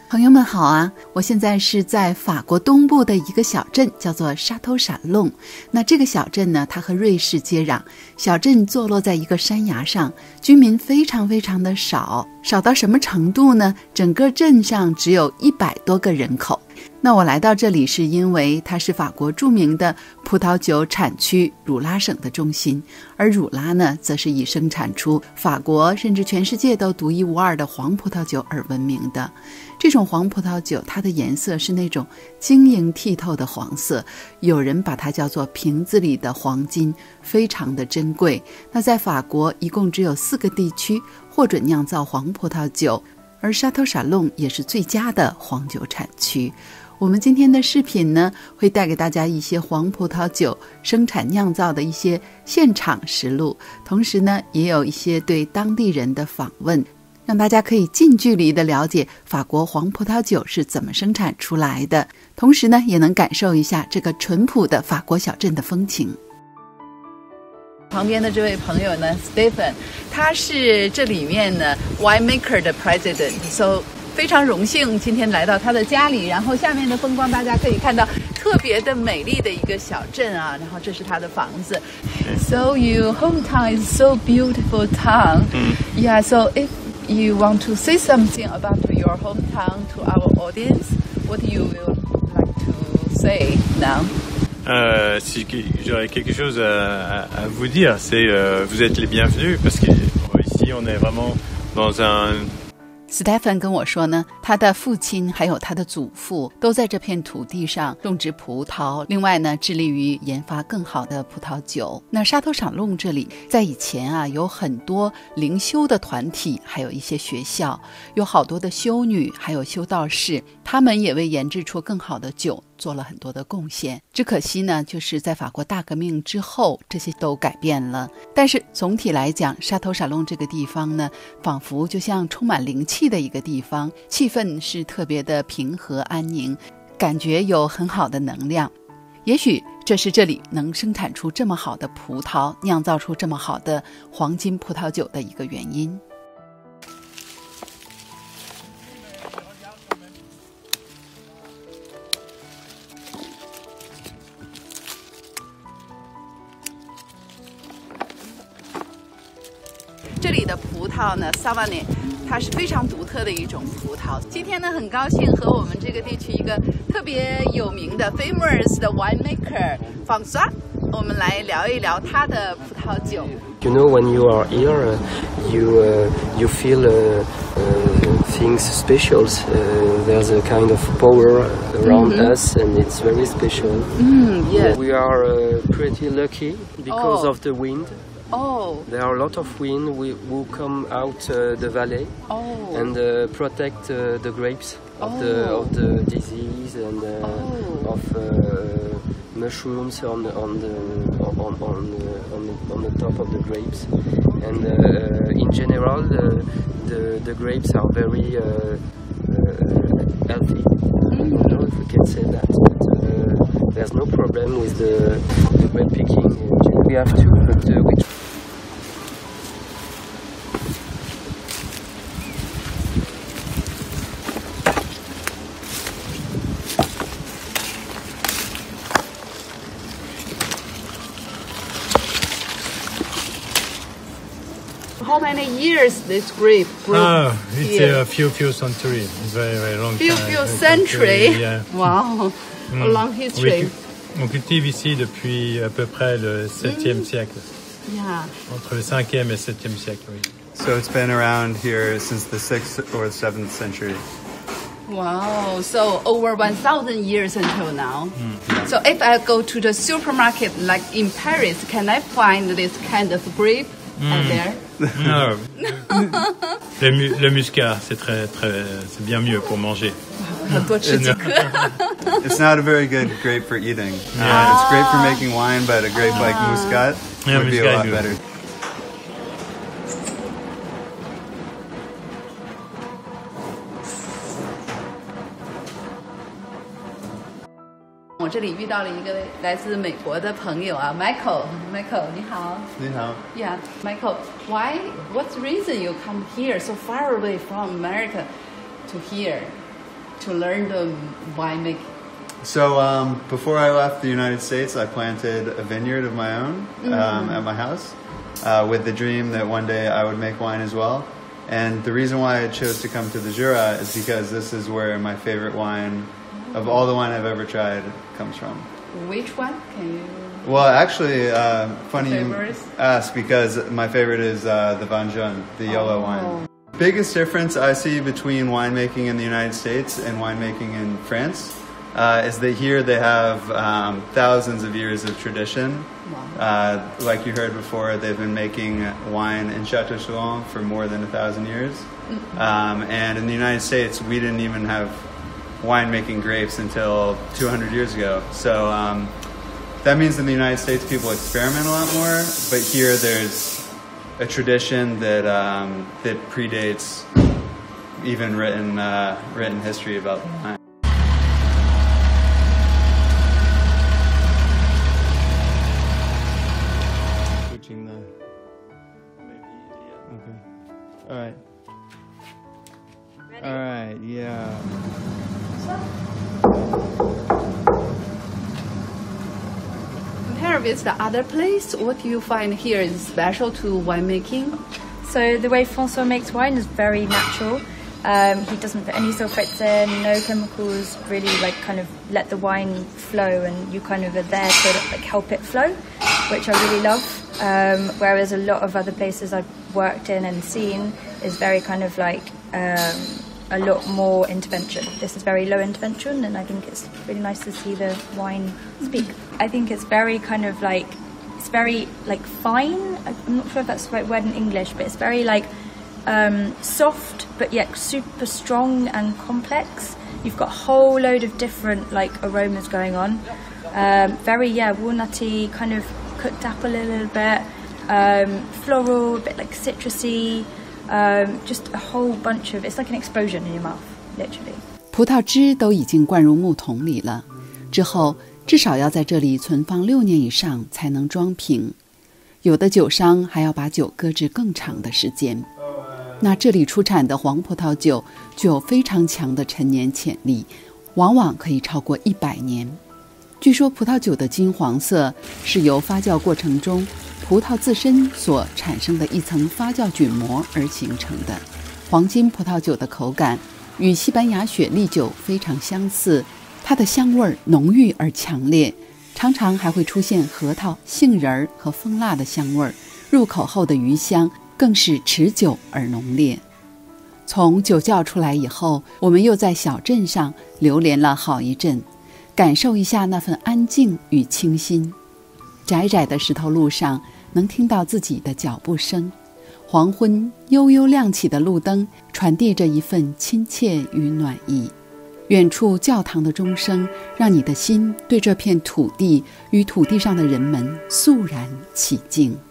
朋友们好啊，我现在是在法国东部的一个小镇，叫做沙头闪弄。那这个小镇呢，它和瑞士接壤，小镇坐落在一个山崖上，居民非常的少到什么程度呢？整个镇上只有100多个人口。那我来到这里是因为它是法国著名的葡萄酒产区汝拉省的中心，而汝拉呢，则是以生产出法国甚至全世界都独一无二的黄葡萄酒而闻名的。这种黄葡萄酒，它的颜色是那种晶莹剔透的黄色，有人把它叫做瓶子里的黄金，非常的珍贵。那在法国一共只有4个地区获准酿造黄葡萄酒，而沙头闪弄也是最佳的黄酒产区。我们今天的视频呢，会带给大家一些黄葡萄酒生产酿造的一些现场实录，同时呢，也有一些对当地人的访问，让大家可以近距离的了解法国黄葡萄酒是怎么生产出来的，同时呢，也能感受一下这个淳朴的法国小镇的风情。旁边的这位朋友呢 Stephen， 他是这里面呢 winemaker 的 president， so 非常荣幸今天来到他的家里，然后下面的风光大家可以看到特别的美丽的一个小镇啊，然后这是他的房子。So your hometown is so beautiful town. Yeah, so if you want to say something about your hometown to our audience, what you will like to say now? Si j'aurais quelque chose à vous dire, c'est vous êtes les bienvenus parce que ici on est vraiment dans un Stephen 跟我说呢，他的父亲还有他的祖父都在这片土地上种植葡萄，另外呢，致力于研发更好的葡萄酒。那沙头闪弄这里在以前啊，有很多灵修的团体，还有一些学校，有好多的修女，还有修道士，他们也为研制出更好的酒做了很多的贡献。只可惜呢，就是在法国大革命之后，这些都改变了。但是总体来讲，沙头闪弄这个地方呢，仿佛就像充满灵气的一个地方，气氛是特别的平和安宁，感觉有很好的能量。也许这是这里能生产出这么好的葡萄，酿造出这么好的黄金葡萄酒的一个原因。这里的葡萄呢 Savagnin 它是非常独特的一种葡萄。今天呢，很高兴和我们这个地区一个特别有名的 famous 的 winemaker François， 我们来聊一聊他的葡萄酒。 You know, when you are here, you feel things special. There's a kind of power around us, and it's very special. Yeah. We are pretty lucky because of the wind. Oh. There are a lot of wind who come out the valley and protect the grapes of the disease and of mushrooms on the top of the grapes. And in general, the grapes are very healthy. I don't know if we can say that, but there's no problem with the grape picking. We have to, but we How many years this grape grew? It's a few centuries, very long Few time. century. Yeah. Wow, a long history. On cultive ici depuis à peu près le 7e siècle. Yeah. Entre le 5e et 7e siècle, oui. So it's been around here since the 6th or 7th century. Wow, so over 1,000 years until now. So if I go to the supermarket like in Paris, can I find this kind of grape there? No. Le muscat, c'est c'est bien mieux pour manger. 很多吃几颗。 It's not a very good grape for eating. It's great for making wine, but a grape like Muscat would be a lot better. 我这里遇到了一个来自美国的朋友啊 ，Michael， 你好。 你好。 Yeah, Michael, what's the reason you come here so far away from America to here? to learn the winemaking? So before I left the United States, I planted a vineyard of my own at my house with the dream that one day I would make wine as well. And the reason why I chose to come to the Jura is because this is where my favorite wine of all the wine I've ever tried comes from. Which one? Can you... Well, actually, funny you ask, because my favorite is the Vin Jaune, the yellow wine. Biggest difference I see between winemaking in the United States and winemaking in France is that here they have thousands of years of tradition. Wow. Like you heard before, they've been making wine in Chateau Chalon for more than 1,000 years. And in the United States, we didn't even have winemaking grapes until 200 years ago. So that means in the United States, people experiment a lot more, but here there's a tradition that that predates even written history about the wine. Switching the maybe okay. All right. Ready? All right. Yeah. Compare with the other place, what do you find here is special to winemaking? So the way François makes wine is very natural. He doesn't put any sulfites in, no chemicals, really like kind of let the wine flow, and you kind of are there to like help it flow, which I really love. Whereas a lot of other places I've worked in and seen is very kind of like a lot more intervention. This is very low intervention, and I think it's really nice to see the wine speak. I think it's very kind of like, it's very like fine. I'm not sure if that's the right word in English, but it's very like soft, but yet super strong and complex. You've got a whole load of different like aromas going on. Very walnutty, kind of cooked apple a little bit, floral, a bit like citrusy. Just a whole bunch of, it's like an explosion in your mouth, literally. 葡萄汁都已经灌入木桶里了，之后至少要在这里存放6年以上才能装瓶。有的酒商还要把酒搁置更长的时间。那这里出产的黄葡萄酒具有非常强的陈年潜力，往往可以超过100年。据说葡萄酒的金黄色是由发酵过程中葡萄自身所产生的一层发酵菌膜而形成的。黄金葡萄酒的口感与西班牙雪莉酒非常相似，它的香味浓郁而强烈，常常还会出现核桃、杏仁和蜂蜡的香味，入口后的余香更是持久而浓烈。从酒窖出来以后，我们又在小镇上流连了好一阵，感受一下那份安静与清新。窄窄的石头路上能听到自己的脚步声，黄昏悠悠亮起的路灯传递着一份亲切与暖意。远处教堂的钟声让你的心对这片土地与土地上的人们肃然起敬。